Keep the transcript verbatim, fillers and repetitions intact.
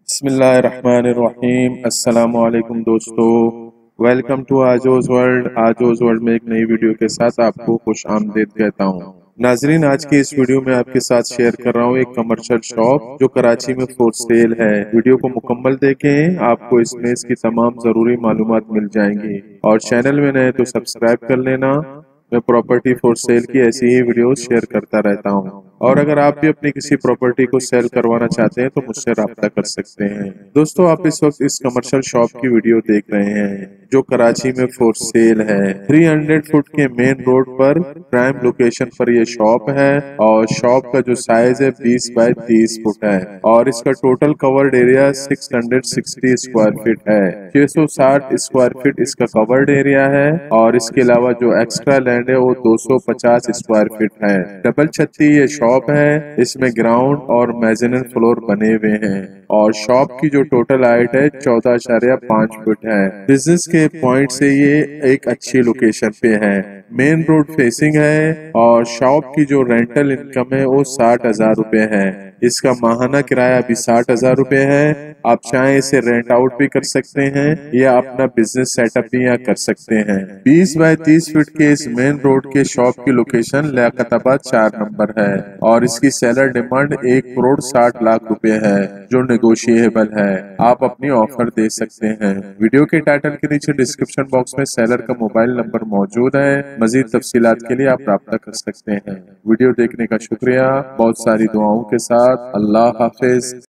बिस्मिल्लाहिर्रहमानिर्रहीम। अस्सलामु अलैकुम दोस्तों, वेलकम टू आजोज वर्ल्ड। आजोज वर्ल्ड में एक नई वीडियो के साथ आपको खुश आमदीद कहता हूँ। नाजरीन, आज की इस वीडियो में आपके साथ शेयर कर रहा हूँ एक कमर्शियल शॉप जो कराची में फॉर सेल है। वीडियो को मुकम्मल देखें, आपको इसमें इसकी तमाम जरूरी मालूमात मिल जाएंगी। और चैनल में नए तो सब्सक्राइब कर लेना। मैं प्रॉपर्टी फॉर सेल की ऐसी ही वीडियो शेयर करता रहता हूँ। और अगर आप भी अपनी किसी प्रॉपर्टी को सेल करवाना चाहते हैं तो मुझसे राब्ता कर सकते हैं। दोस्तों, आप इस वक्त इस कमर्शियल शॉप की वीडियो देख रहे हैं जो कराची में फॉर सेल है। तीन सौ फुट के मेन रोड पर प्राइम लोकेशन पर यह शॉप है और शॉप का जो साइज है बीस बाय तीस फुट है और इसका टोटल कवर्ड एरिया छह सौ साठ स्क्वायर फीट है। छह सौ साठ स्क्वायर फीट इसका कवर्ड एरिया है और इसके अलावा जो एक्स्ट्रा लैंड है वो दो सौ पचास स्क्वायर फीट है। डबल छत्ती ये शॉप है। इसमें ग्राउंड और मेजनन फ्लोर बने हुए हैं और शॉप की जो टोटल हाइट है चौदह अशारिया पाँच फुट है। बिजनेस के पॉइंट से ये एक अच्छी लोकेशन पे है। मेन रोड फेसिंग है और शॉप की जो रेंटल इनकम है वो साठ हजार रूपए है। इसका माहाना किराया अभी साठ हजार रूपए है। आप चाहे इसे रेंट आउट भी कर सकते हैं या अपना बिजनेस सेटअप भी यहाँ कर सकते हैं। बीस बाय तीस फीट के इस मेन रोड के शॉप की लोकेशन लियाकताबाद चार नंबर है और इसकी सेलर डिमांड एक करोड़ साठ लाख रुपए है जो नेगोशिएबल है। आप अपनी ऑफर दे सकते हैं। वीडियो के टाइटल के नीचे डिस्क्रिप्शन बॉक्स में सेलर का मोबाइल नंबर मौजूद है। मजीद तफसीलात के लिए आप राब्ता कर सकते हैं। वीडियो देखने का शुक्रिया। बहुत सारी दुआओं के साथ अल्लाह हाफिज।